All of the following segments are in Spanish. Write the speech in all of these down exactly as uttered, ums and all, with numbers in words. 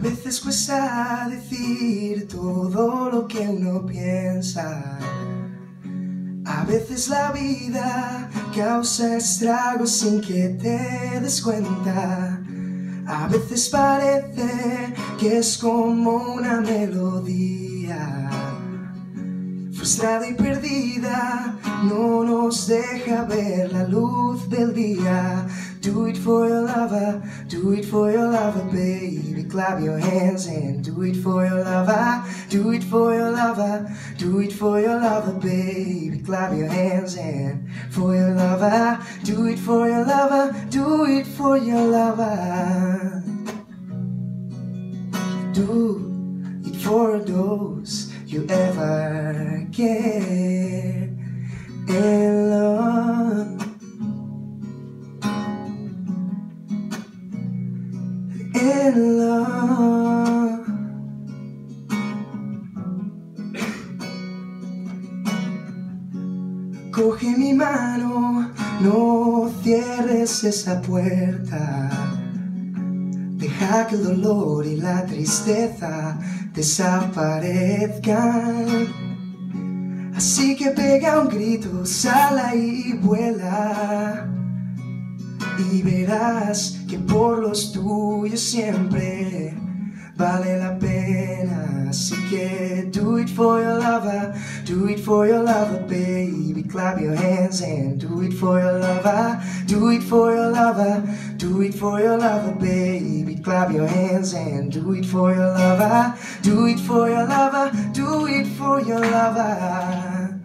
veces cuesta decir todo lo que uno piensa. A veces la vida causa estragos sin que te des cuenta. A veces parece que es como una melodía. Frustrada y perdida, no nos deja ver la luz del día. Do it for your lover, do it for your lover, baby. Clap your hands and do it for your lover. Do it for your lover, do it for your lover, baby. Clap your hands and for your lover. Do it for your lover, do it for your lover. Do it for those you ever get in love. In love. Coge mi mano, no cierres esa puerta. Deja que el dolor y la tristeza desaparezcan. Así que pega un grito, sal y vuela. Y verás que por los tuyos siempre vale la pena. Así que do it for your lover, do it for your lover, baby. Clap your hands and do it for your lover. Do it for your lover, do it for your lover, baby. Clap your hands and do it for your lover. Do it for your lover, do it for your lover.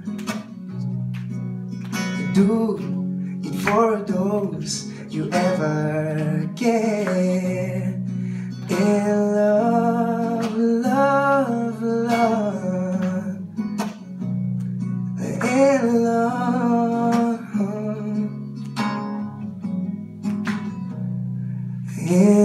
Do it for those you ever get in love, love, love, in love, in